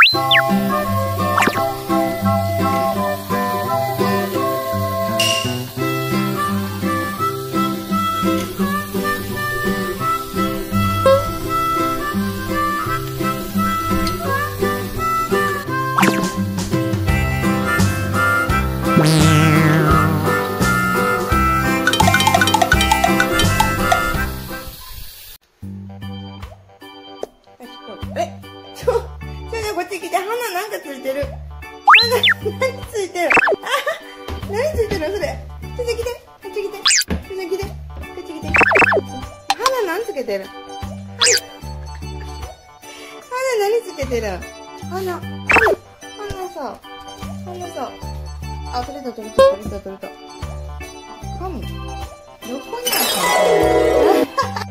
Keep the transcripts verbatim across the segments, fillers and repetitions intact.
え、ちょ、ちょ、こっち来て、鼻なんかついてる。鼻、何ついてる。あ、何ついてるそれ。ちょっと来て、こっち来て、こっち来て、こっち来て。鼻何つけてる。鼻何つけてる。鼻、鼻、鼻さ、鼻さ。あ、取れた取れた取れた取れた。髪、どこにあったの。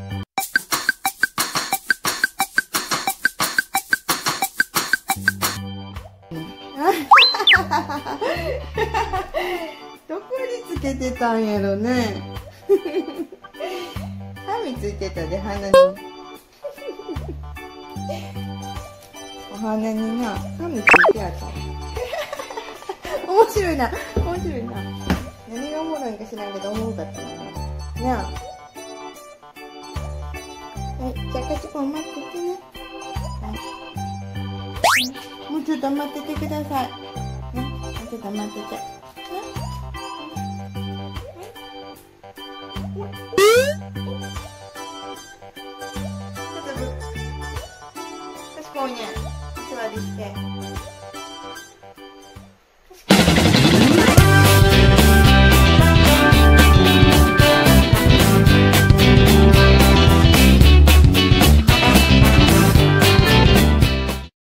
どこにつけてたんやろね。髪ついてたで、鼻に。お鼻にな、髪ついてあった。面白いな、面白いな。何がおもろいんか知らんけど、おもろかったな。なあ。はい、じゃあ、かちこん待っててね。はい。もうちょっと待っててください。ね、もうちょっと待ってて。ね。かしこんね、お座りして。